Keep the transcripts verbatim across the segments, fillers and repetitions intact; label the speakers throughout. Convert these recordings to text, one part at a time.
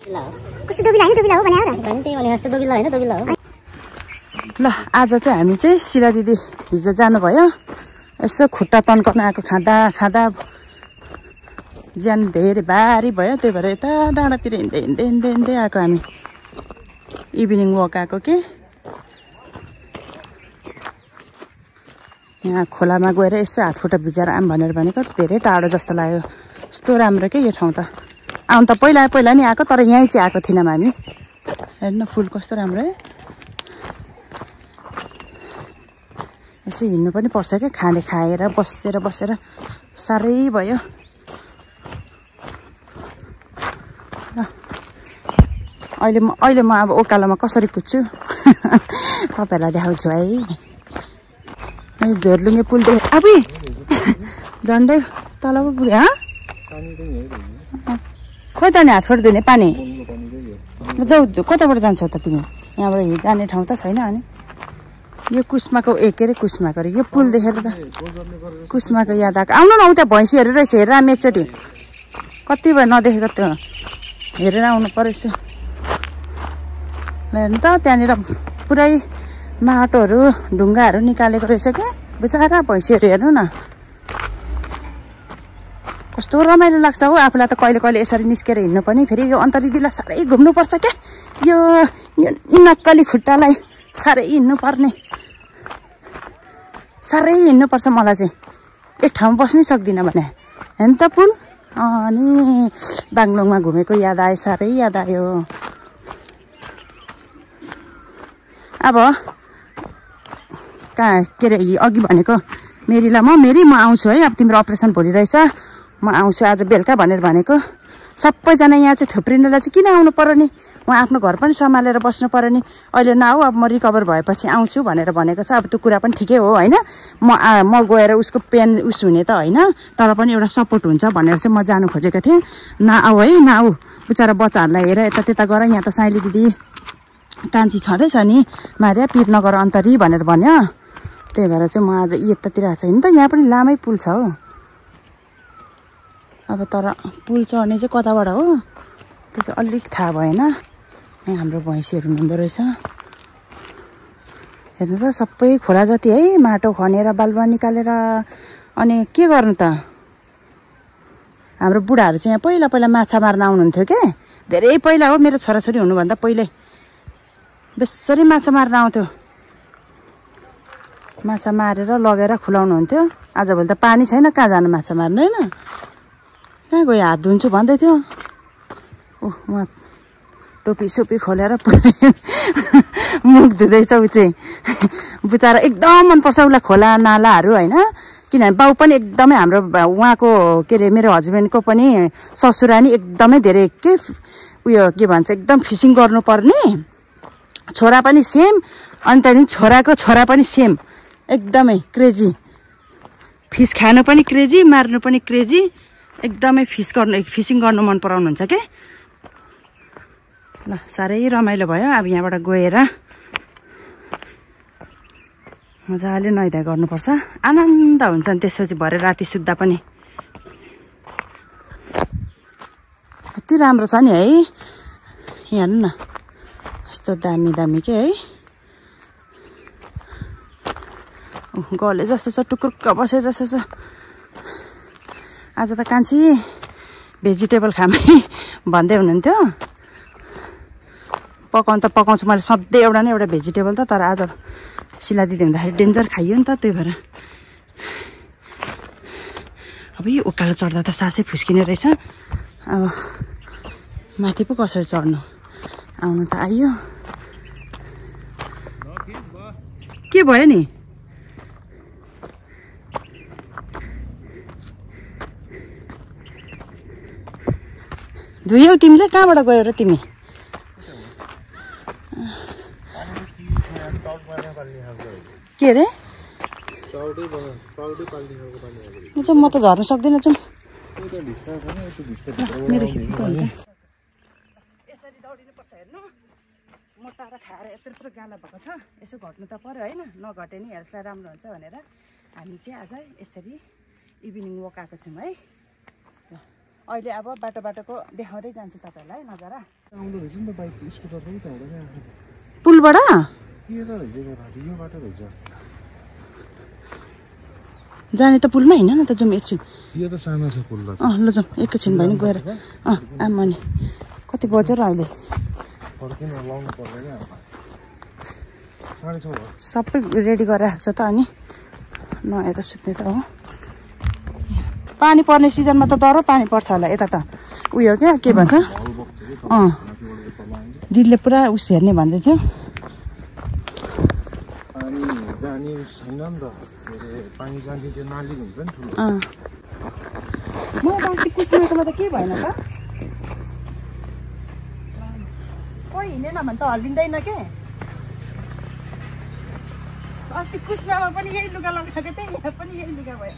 Speaker 1: कस्तो दोबिला हैन दोबिला हो भने आएर भने त्यही भने जस्तो दोबिला हैन दोबिला हो।
Speaker 2: ल आज चाहिँ हामी चाहिँ शिला दिदी हिजो जानुभयो यसो खुट्टा तन्काउन आएको खाँदा खाँदा ज्यान धेरै भारी भयो त्यही भएर यता डाँडातिर हिँड्दै हिँड्दै हिँड्दै हिँड्दै आएको हामी इभिनिङ वक आएको के यहाँ खोलामा गएर यसो हात खुट्टा भिजाएर आऊँ भनेर भनेको धेरै टाढो जस्तो लाग्यो। यस्तो राम्रो के यो ठाउँ त आउनु त पहिला पहिला नि आएको तर यहीँ चाहिँ आएको थिएनौँ हामी। हेर्नु फुल कस्तो राम्रो है यसो हिँड्नु पनि पर्छ क्या खाने खाएर बसेर बसेर साह्रै भयो। अहिले म अहिले म अब ओकालोमा कसरी कुद्छु तपाईँहरूलाई देखाउँछु है। झोरलुङ्गे पुल देख अब झन्डै तल पो पुग्यो खोइ त नि हात खुट्टा धुने पानी जाऊ कताबाट जान्छौ त तिमी यहाँबाट जाने ठाउँ त छैन। अनि यो कुस्माको ए के अरे कुस्माको अरे यो पुल देखेर त कुस्माको याद आएको। आउनु न उता भैँसीहरू रहेछ हेरेर आम एकचोटि कति भयो नदेखेको त्यो हेरेर आउनु परेछ। हेर्नु त त्यहाँनिर पुरै माटोहरू ढुङ्गाहरू निकालेको रहेछ क्या बिचरा भैँसीहरू हेर्नु न कस्तो रमाइलो लाग्छ हो। आफूलाई त कहिले कहिले यसरी निस्केर हिँड्नु पनि फेरि यो अन्तरिदिलाई साह्रै घुम्नुपर्छ क्या यो नक्कली खुट्टालाई साह्रै हिँड्नु पर्ने साह्रै हिँड्नुपर्छ मलाई चाहिँ एक ठाउँ बस्नै सक्दिनँ भने हेर्नु त पुल। अनि बागलुङमा घुमेको याद आयो साह्रै याद आयो। अब कहाँ के अरे अघि भनेको मेरीलाई म मेरी म आउँछु है अब तिम्रो अपरेसन भोलि रहेछ म आउँछु आज बेलुका भनेर भनेको। सबैजना यहाँ चाहिँ थुप्रिनुलाई चाहिँ किन आउनु पर्यो नि म आफ्नो घर पनि सम्हालेर बस्नु पर्यो नि अहिले नआऊ अब म रिकभर भएपछि आउँछु भनेर भनेको छ। अब त्यो कुरा पनि ठिकै हो होइन म म गएर उसको पेन उस हुने त होइन तर पनि एउटा सपोर्ट हुन्छ भनेर चाहिँ म जानु खोजेको थिएँ। नआऊ है नआऊ बिचरा बच्चाहरूलाई हेर यता त्यता गर यहाँ त साइली दिदी कान्छी छँदैछ नि मार्या पिर नगर अन्तरी भनेर भन्यो त्यही भएर चाहिँ म आज यतातिर आएको छैन त यहाँ पनि लामै पुल छ हो। अब तर पुल चढ्ने चाहिँ कताबाट हो त्यो चाहिँ अलिक थाहा भएन। यहाँ हाम्रो भैँसीहरू हुँदो रहेछ हेर्नु त सबै खोला जति है माटो खनेर बालुवा निकालेर अनि के गर्नु त। हाम्रो बुढाहरू चाहिँ यहाँ पहिला पहिला माछा मार्न आउनुहुन्थ्यो क्या धेरै पहिला हो मेरो छोराछोरी हुनुभन्दा पहिल्यै बेसरी माछा मार्न आउँथ्यो माछा मारेर लगेर खुलाउनुहुन्थ्यो। आजभोलि त पानी छैन कहाँ जानु माछा मार्नु होइन कहाँ गयो हात धुन्छु भन्दै थियो ओह म टोपी सोपी खोलेर मुख धुँदैछ ऊ चाहिँ बिचरा एकदम मनपर्छ उसलाई खोला नालाहरू होइन किनभने बाउ पनि एकदमै हाम्रो उहाँको के अरे मेरो हस्बेन्डको पनि ससुरानी एकदमै धेरै के उयो के भन्छ एकदम फिसिङ गर्नुपर्ने छोरा पनि सेम अनि त्यहाँदेखि छोराको छोरा पनि सेम एकदमै क्रेजी फिस खानु पनि क्रेजी मार्नु पनि क्रेजी एकदमै फिस गर्नु फिसिङ गर्नु मन पराउनुहुन्छ क्या। ल साह्रै रमाइलो भयो अब यहाँबाट गएर मजाले नुहाइधुवाइ गर्नुपर्छ आनन्द हुन्छ नि त्यसपछि भरे राति सुत्दा पनि कति राम्रो छ नि है हेर्नु न यस्तो दामी दामी के है गले जस्तो छ टुक्रुक्क बसे जस्तो छ। आज त कान्छी भेजिटेबल खामै भन्दै हुनुहुन्थ्यो पकाउनु त पकाउँछु मैले सधैँ एउटा न एउटा भेजिटेबल त तर आज शिला दिदी हुँदाखेरि डेन्जर खाइयो नि त त्यही भएर अब यो उकालो चढ्दा त सासै फुस्किने रहेछ। अब माथि पो कसरी चढ्नु आउनु त आइयो के भयो नि धुयौ तिमीले कहाँबाट गयो र तिमी के अरे म त झर्नु सक्दिनँ जाउँ मेरो यसरी दौडिनुपर्छ हेर्नु मोटा र खाएर यत्रो यत्रो गाला भएको छ यसो घट्नु त पर्यो होइन नघटे नि हेल्थलाई राम्रो हुन्छ भनेर हामी चाहिँ आज यसरी इभिनिङ वक आएको छौँ है। अहिले अब बाटो बाटोको देखाउँदै जान्छु तपाईँहरूलाई नजारा
Speaker 3: आउँदो रहेछ नि त बाइक स्कुटर पनि त हुँदैन
Speaker 2: पुलबाट
Speaker 3: के त रहेछ यो बाटो रहेछ
Speaker 2: जाने त पुलमा होइन न त जाउँ एकछिन
Speaker 3: यो त सानो छ पुल ल
Speaker 2: अँ ल जाउँ एकैछिन भयो नि गएर अँ आमा नि कति बज्यो र अहिले
Speaker 3: फर्किन लाउनु पर्दैन साढे छ भयो
Speaker 2: सबै रेडी गरेर छ त अनि नआएर सुत्ने त हो पानी पर्ने सिजनमा त डर पानी पर्छ होला यता त उयो क्या के भन्छ अँ दिदीले पुरा उस हेर्ने भन्दै थियो
Speaker 3: पानी जाने छैन नि त पानी जाने त्यो नाली हुन्छ नि ठुलो
Speaker 2: अँ म अस्ति कुसमाकोमा त के भएन त कोही हिँडेन भने त हल्लिँदैन के अस्ति कुसमामा पनि यही लुगा लगाएको थिएँ यहाँ पनि यही लुगा भयो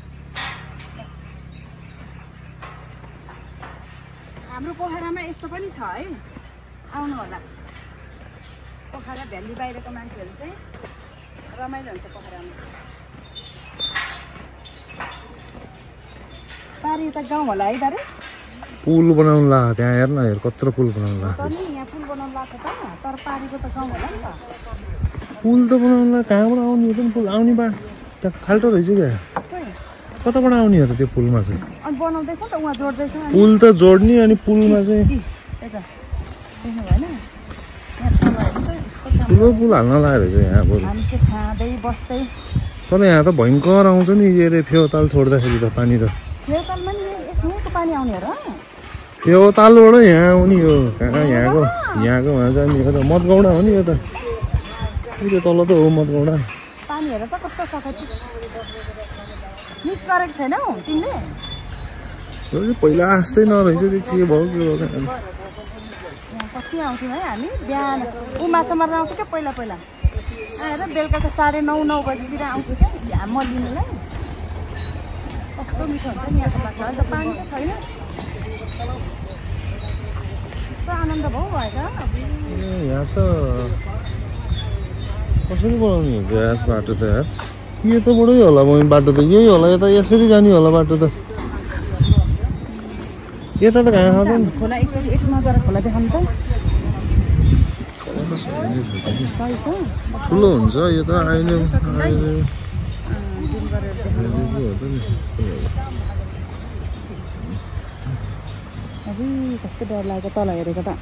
Speaker 2: हाम्रो पोखरामा यस्तो पनि छ है आउनु होला पोखरा भ्याली बाहिरको मान्छेहरू चाहिँ रमाइलो हुन्छ पोखरामा पारी त गाउँ होला है दारे
Speaker 3: पुल बनाउनु ला त्यहाँ हेर्न हेर कत्रो पुल बनाउनु ला
Speaker 2: तर नि यहाँ पुल बनाउनु लाग्छ त तर पारीको त गाउँ होला नि त
Speaker 3: पुल त बनाउनु ला कहाँबाट आउने हो त पुल आउने बाटो त्यहाँ खाल्टो रहेछ क्या कताबाट आउने हो त त्यो पुलमा चाहिँ
Speaker 2: अनि बनाउँदैछ त उहाँ जोड्दैछ
Speaker 3: पुल त जोड्ने अनि पुलमा चाहिँ
Speaker 2: यता देख्नु भएन यहाँ तल हेर्नु त
Speaker 3: ठुलो पुल हाल्न लाग्यो रहेछ यहाँ बरु
Speaker 2: हामी चाहिँ खाँदै बस्दै
Speaker 3: तर यहाँ त भयङ्कर आउँछ नि के अरे फेवाताल छोड्दाखेरि त पानी त
Speaker 2: फेवातालमा नि यहाँको पानी आउने हो र
Speaker 3: फेवातालबाट यहाँ आउने हो कहाँ यहाँको यहाँको उहाँ जाने हो त मतगौडा हो नि यो त यो तल त हो मतगौडा
Speaker 2: पानी हेर त कस्तो सफा मिक्स गरेको छैनौ तिमीले
Speaker 3: पहिला आस्तै नरहेछ त्यो के भयो के भयो
Speaker 2: यहाँ कति आउँथ्यौँ है हामी बिहान ऊ माछा मार्न आउँथ्यो क्या पहिला पहिला आएर बेलुकाको साढे नौ नौ बजीतिर आउँथ्यो क्या म लिनुलाई कस्तो मिठो हुन्छ नि यहाँको माछा अहिले त पानी त छैन कस्तो आनन्द भयो भएछ
Speaker 3: यहाँ त कसरी बनाउने हुन्छ यार बाटो त यार यताबाटै होला म बाटो त यही होला यता यसरी जाने होला बाटो त यता त कहाँ आउँदैन
Speaker 2: खोला एकचोटि एक नजर खोला देखाउनु त सही छ
Speaker 3: ठुलो हुन्छ यो त अहिले
Speaker 2: अबुई कस्तो डर लाग्यो तल हेरेको त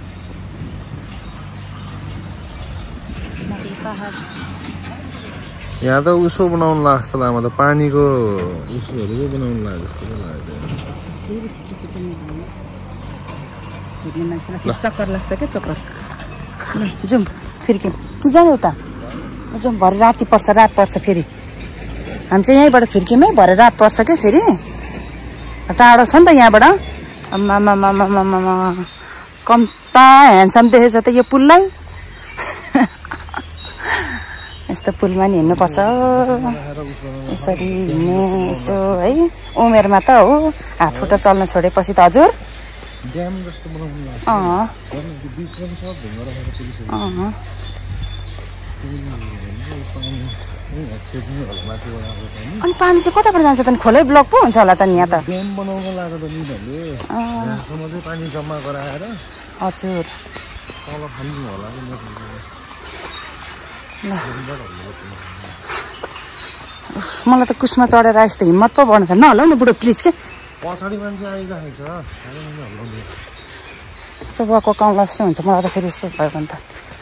Speaker 2: माथि पहाड
Speaker 3: यहाँ त उसो बनाउनु लाग्छ जस्तो लाग्यो म त पानीको उसोहरू चाहिँ बनाउनु लाग्यो जस्तो लाग्यो
Speaker 2: हेर्ने मान्छेलाई चक्कर लाग्छ क्या चक्कर ल जाउँ फर्क्यौँ कि जाने उता जाउँ भरे राति पर्छ रात पर्छ फेरि हामी चाहिँ यहीँबाट फर्क्यौँ है भरे रात पर्छ क्या फेरि टाढो छ नि त यहाँबाट आमामामामामामा कम्ता ह्यान्डसम देखेछ त यो पुललाई यस्तो पुलमा नि हिँड्नुपर्छ यसरी हिँड्ने यसो है उमेरमा त हो हात खुट्टा चल्न छोडेपछि त हजुर अँ अँ अनि पानी चाहिँ कताबाट जान्छ त खोलै ब्लक पो हुन्छ होला त नि यहाँ त
Speaker 3: पानी जम्मा गराएर
Speaker 2: हजुर मलाई त कुसमा चढेर यस्तो हिम्मत पो बढ्नु न हल्लाउ न बुढो प्लिज के
Speaker 3: पछाडि मान्छे आइरहेको छ
Speaker 2: यस्तो गएको काउँला जस्तो हुन्छ मलाई त फेरि यस्तै भयो भने त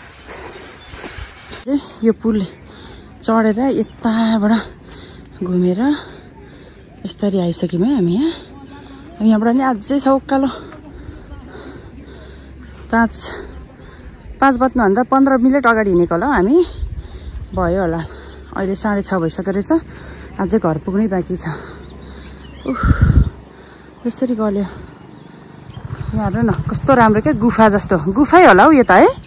Speaker 2: यो पुल चढेर यताबाट घुमेर यसरी आइसक्यौँ है हामी यहाँ यहाँबाट नि अझै छ उकालो पाँच पाँच बज्नुभन्दा पन्ध्र मिनट अगाडि हिँडेको होला हामी भयो होला अहिले साढे छ भइसक्यो रहेछ अझै घर पुग्नै बाँकी छ उफ यसरी गल्यो यहाँ हेर्नु न कस्तो राम्रो क्या गुफा जस्तो गुफै होला हौ यो त है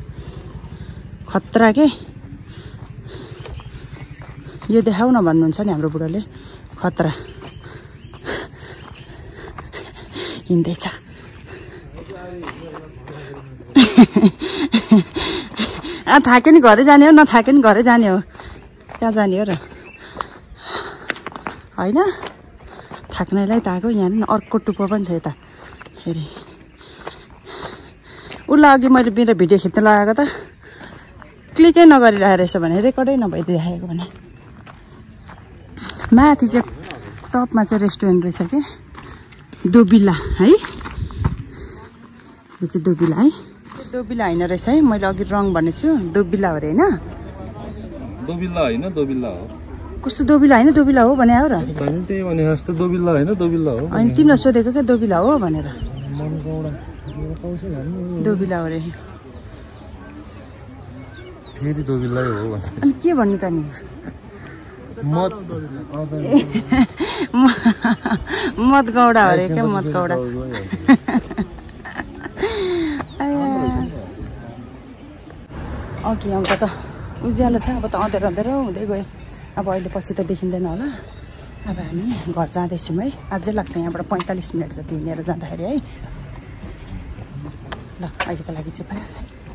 Speaker 2: खतरा के यो देखाउ न भन्नुहुन्छ नि हाम्रो बुढाले खतरा हिँड्दैछ आ थाक्यो नि घरै जाने हो नथाक्यो नि घरै जाने हो कहाँ जाने हो र होइन थाक्नेलाई त आएको यहाँ अर्को टुप्पो पनि छ यता फेरि उसलाई अघि मैले मेरो भिडियो खिच्न लगाएको त क्लिकै नगरिरहेको रहेछ भने रेकर्डै नभइदिइराखेको भने माथि चाहिँ टपमा चाहिँ रेस्टुरेन्ट रहेछ कि दोबिला है यो चाहिँ दोबिला है दोबिला होइन रहेछ है मैले अघि रङ भनेको छु दोबिला हो अरे होइन
Speaker 3: दोबिल्ला होइन दोबिल्ला हो
Speaker 2: कस्तो दोबिला होइन दोबिला हो भने हो र
Speaker 3: हामी त्यही भने जस्तो दोबिल्ला होइन दोबिल्ला हो
Speaker 2: अनि तिमीलाई सोधेको क्या दोबिला हो भनेर
Speaker 3: मनगौडा
Speaker 2: दोबिला हो अरे
Speaker 3: फेरि दोबिल्लै हो भन्छ
Speaker 2: अनि के भन्नु त नि
Speaker 3: मत
Speaker 2: मतगौडा हो अरे क्या मतगौडा अघि आउँदा त उज्यालो थियो अब त अँधेर अँधेर हुँदै गयो अब अहिले पछि त देखिँदैन होला अब हामी घर जाँदैछौँ है अझै लाग्छ यहाँबाट पैँतालिस मिनट जति हिँडेर जाँदाखेरि है ल अहिलेको लागि चाहिँ